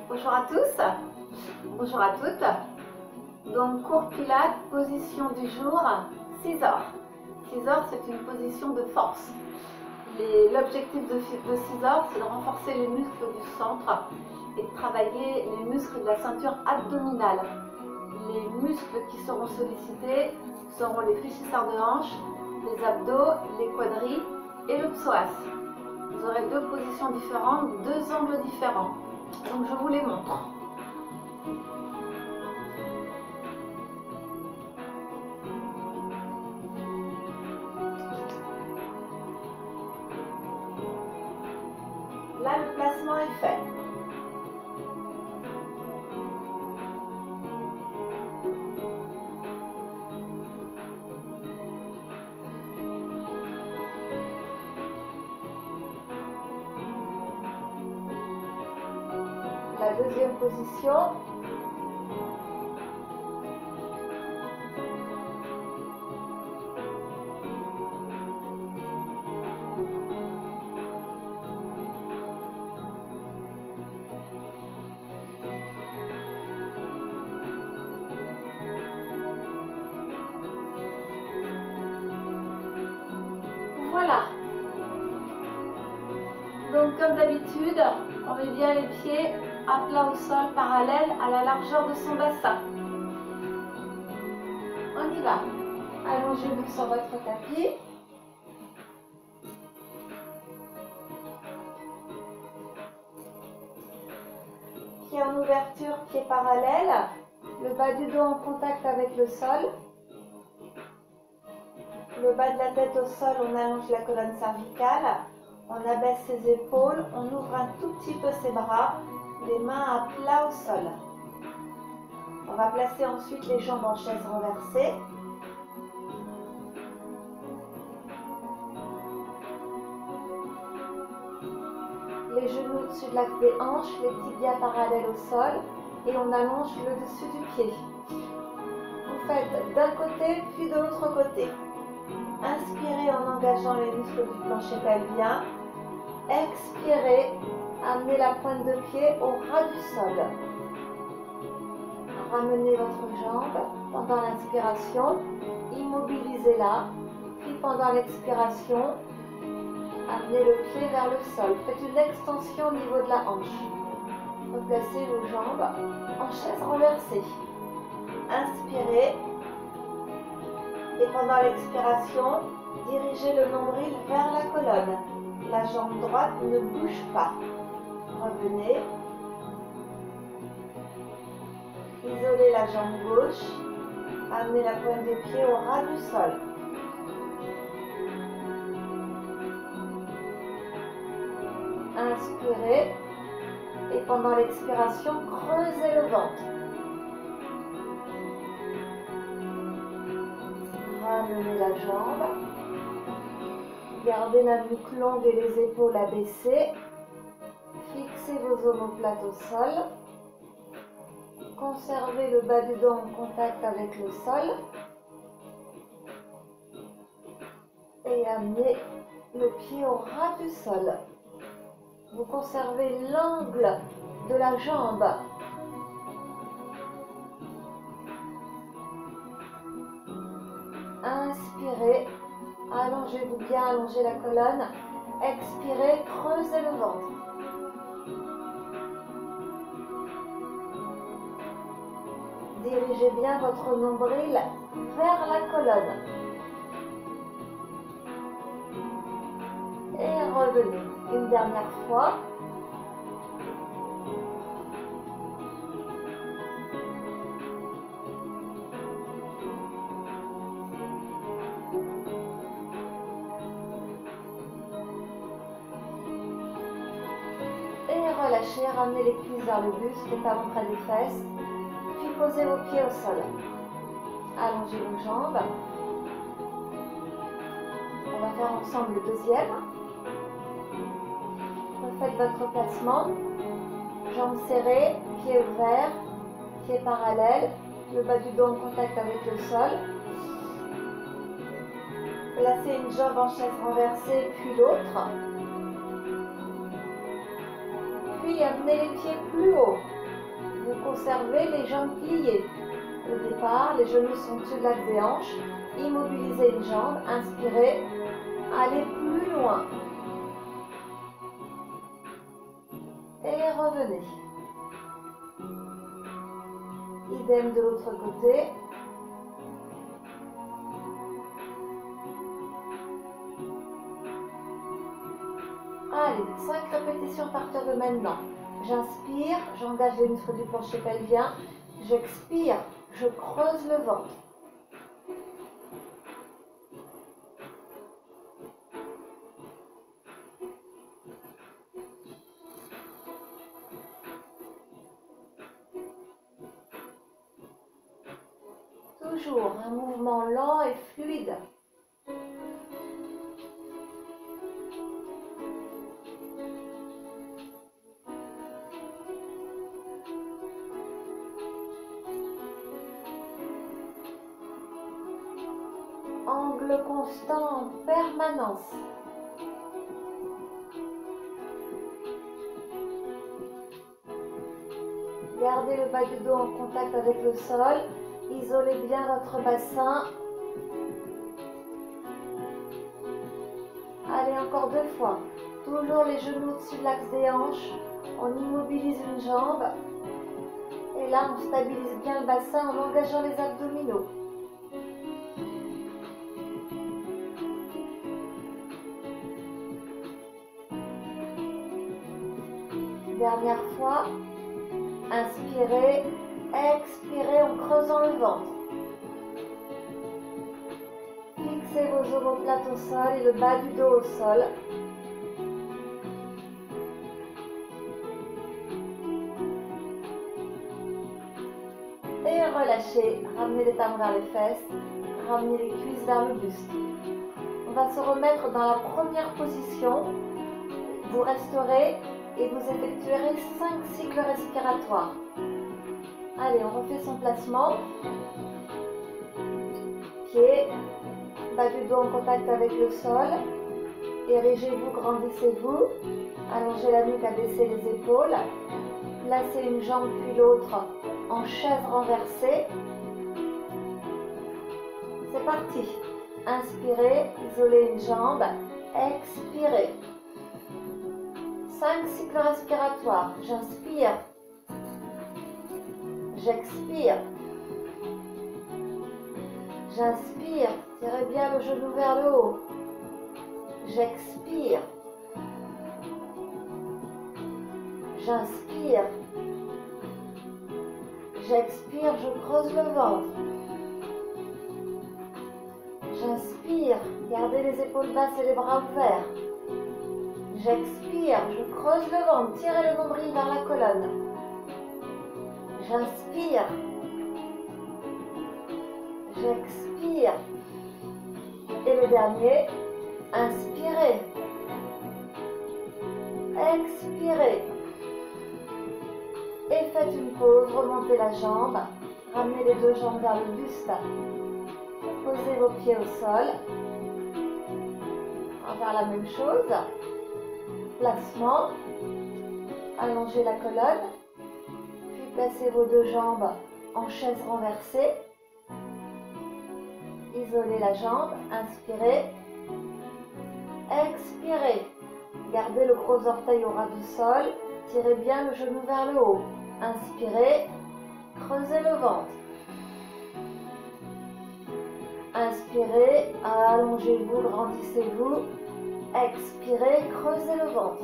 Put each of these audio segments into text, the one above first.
Bonjour à tous, bonjour à toutes. Donc cours pilates, position du jour, scissor. Scissor, c'est une position de force. L'objectif de scissor, c'est de renforcer les muscles du centre et de travailler les muscles de la ceinture abdominale. Les muscles qui seront sollicités seront les fléchisseurs de hanches, les abdos, les quadris et le psoas. Vous aurez deux positions différentes, deux angles différents. Donc je vous les montre. Là, le placement est fait. La deuxième position. Voilà. Donc comme d'habitude, on met bien les pieds à plat au sol, parallèle à la largeur de son bassin. On y va. Allongez-vous sur votre tapis. Pied en ouverture, pied parallèle. Le bas du dos en contact avec le sol. Le bas de la tête au sol, on allonge la colonne cervicale. On abaisse ses épaules, on ouvre un tout petit peu ses bras, les mains à plat au sol. On va placer ensuite les jambes en chaise renversée. Les genoux au-dessus de l'axe des hanches, les tibias parallèles au sol et on allonge le dessus du pied. Vous faites d'un côté puis de l'autre côté. Inspirez en engageant les muscles du plancher pelvien. Expirez, amenez la pointe de pied au ras du sol. Ramenez votre jambe pendant l'inspiration, immobilisez-la, puis pendant l'expiration, amenez le pied vers le sol. Faites une extension au niveau de la hanche. Replacez vos jambes en chaise renversée. Inspirez et pendant l'expiration, dirigez le nombril vers la colonne. La jambe droite ne bouge pas. Revenez. Isolez la jambe gauche. Amenez la pointe de pied au ras du sol. Inspirez. Et pendant l'expiration, creusez le ventre. Ramenez la jambe. Gardez la nuque longue et les épaules abaissées. Fixez vos omoplates au sol. Conservez le bas du dos en contact avec le sol. Et amenez le pied au ras du sol. Vous conservez l'angle de la jambe. Inspirez. Allongez-vous bien, allongez la colonne. Expirez, creusez le ventre. Dirigez bien votre nombril vers la colonne. Et revenez. Une dernière fois. Relâchez, ramenez les cuisses vers le buste, les talons près des fesses, puis posez vos pieds au sol. Allongez vos jambes. On va faire ensemble le deuxième. Refaites votre placement. Jambes serrées, pieds ouverts, pieds parallèles, le bas du dos en contact avec le sol. Placez une jambe en chaise renversée, puis l'autre. Puis amenez les pieds plus haut. Vous conservez les jambes pliées. Au départ, les genoux sont au-dessus de l'axe des hanches. Immobilisez une jambe, inspirez, allez plus loin. Et revenez. Idem de l'autre côté. Allez, 5 répétitions à partir de maintenant. J'inspire, j'engage les muscles du plancher pelvien. J'expire, je creuse le ventre. Toujours un mouvement lent et fluide. Angle constant en permanence. Gardez le bas du dos en contact avec le sol. Isolez bien votre bassin. Allez, encore 2 fois. Toujours les genoux au-dessus de l'axe des hanches. On immobilise une jambe. Et là, on stabilise bien le bassin en engageant les abdominaux. Dernière fois. Inspirez, expirez en creusant le ventre. Fixez vos omoplates au sol et le bas du dos au sol. Et relâchez, ramenez les talons vers les fesses, ramenez les cuisses vers le buste. On va se remettre dans la première position. Vous resterez et vous effectuerez 5 cycles respiratoires. Allez, on refait son placement. Pied, bas du dos en contact avec le sol. Érigez-vous, grandissez-vous. Allongez la nuque, abaissez les épaules. Placez une jambe puis l'autre en chaise renversée. C'est parti. Inspirez, isolez une jambe. Expirez. 5 cycles respiratoires. J'inspire. J'expire. J'inspire. Tirez bien le genou vers le haut. J'expire. J'inspire. J'expire, je creuse le ventre. J'inspire. Gardez les épaules basses et les bras ouverts. J'expire, je creuse le ventre, tirez le nombril vers la colonne. J'inspire. J'expire. Et le dernier, inspirez. Expirez. Et faites une pause, remontez la jambe, ramenez les 2 jambes vers le buste. Posez vos pieds au sol. On va faire la même chose. Placement, allongez la colonne, puis placez vos 2 jambes en chaise renversée. Isolez la jambe, inspirez, expirez. Gardez le gros orteil au ras du sol, tirez bien le genou vers le haut. Inspirez, creusez le ventre. Inspirez, allongez-vous, grandissez-vous. Expirez, creusez le ventre.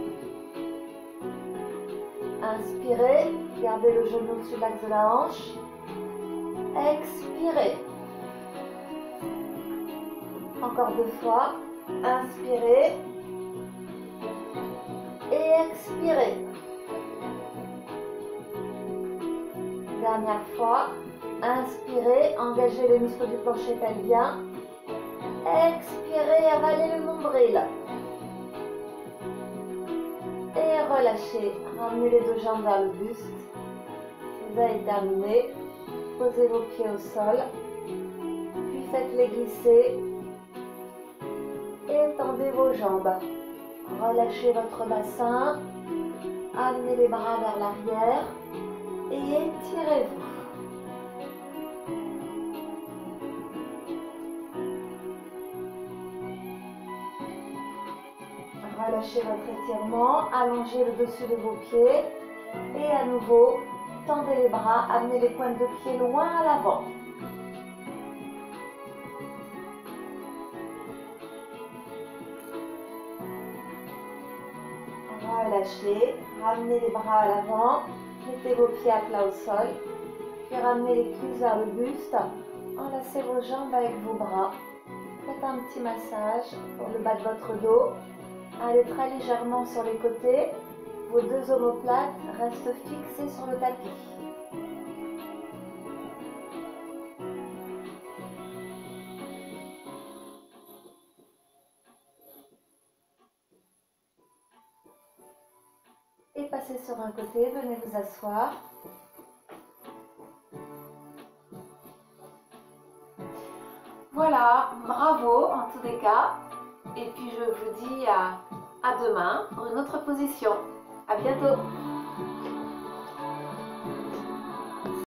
Inspirez, gardez le genou au-dessus de l'axe de la hanche. Expirez. Encore 2 fois. Inspirez. Et expirez. Dernière fois. Inspirez, engagez les muscles du plancher pelvien. Expirez, avalez le nombril. Et relâchez. Ramenez les 2 jambes vers le buste. Vous avez terminé. Posez vos pieds au sol. Puis faites-les glisser. Étendez vos jambes. Relâchez votre bassin. Amenez les bras vers l'arrière. et étirez-vous. Relâchez votre étirement, allongez le dessus de vos pieds et à nouveau, tendez les bras, amenez les pointes de pied loin à l'avant. Relâchez, ramenez les bras à l'avant, mettez vos pieds à plat au sol, puis ramenez les cuisses vers le buste, enlacez vos jambes avec vos bras, faites un petit massage pour le bas de votre dos, allez très légèrement sur les côtés, vos deux omoplates restent fixées sur le tapis. Et passez sur un côté, venez vous asseoir. Voilà, bravo en tous les cas. Et puis je vous dis à demain pour une autre position. À bientôt.